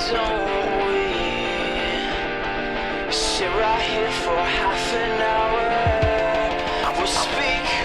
don't we sit right here for half an hour? We'll speak